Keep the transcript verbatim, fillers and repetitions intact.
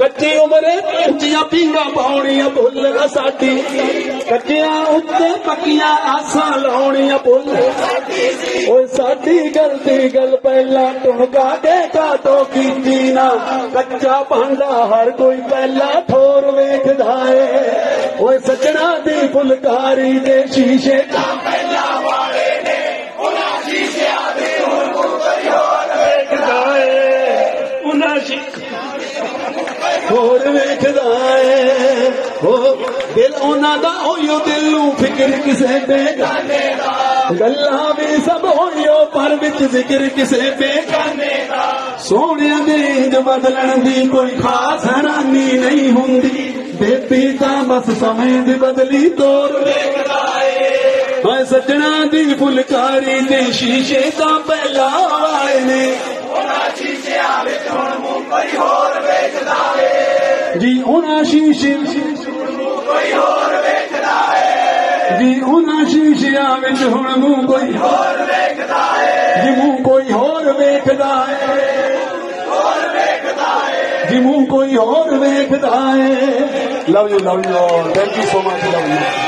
कच्ची उम्र उच्चियां पींगा पाउणियां भुल साडी कच्चियां उत्ते पक्कियां आसां लाउणियां भुल ओए साडी गलती गल पहला टुणका के काटो कीती ना कच्चा भांडा हर कोई पहला ठोर वेखदा है ओए सजना दी फुलकारी दे शीशे दा पहला वाले ने उन्हां शीशियां दे हुण कोई होर वेखदा है उन्हां होर वेखदा है हो दिल उन्हां दा होयो दिल नूं फिक्र किसे बेगाने दा गल्लां भी सब होयो पर विच जिक्र किसे बेगाने दा सोहणिया दे इंज बदलण दी कोई खास हैरानी नहीं हुंदी बेबी तां बस समय दी बदली तोर वेखदा है मैं सजना दी फुलकारी दे शीशे तां पहला वाले ने उन्हां शीशियां विच हुण मूं कोई होर वेखदा है जी उन्हां शीशे कोई होर वेखदा है जी उन्हां शीशियां विच हुण मूं कोई होर वेखदा है जी मूं कोई होर वेखदा है होर वेखदा है जी मूं कोई होर वेखदा है love you love you thank you so much love you